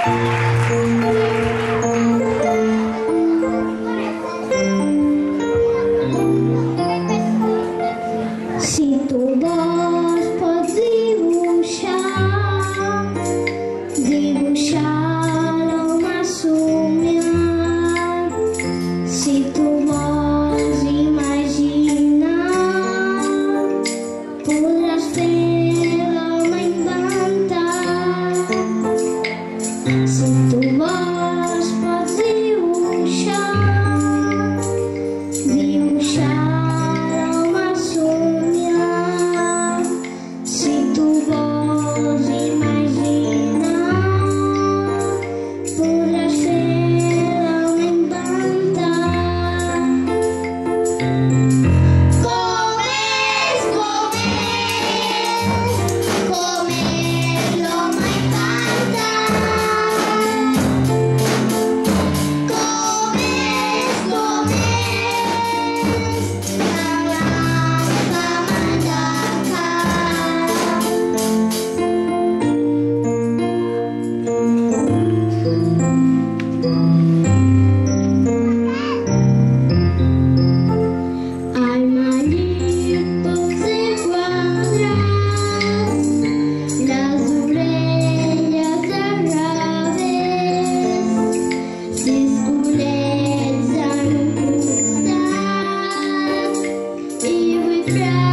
Si tu vols pots dibuixar l'home somiat. Si tu vols imaginar, podràs fer l'home inventat. Si tu vols pots dibuixar l'home somiat. Si tu vols imaginar, podràs fer l'home inventat. Com és l'home inventat? Com és la lampa mandaka? Al manitos de quadrats, les orelles de revés, 6 ullets en un costat i 8 braços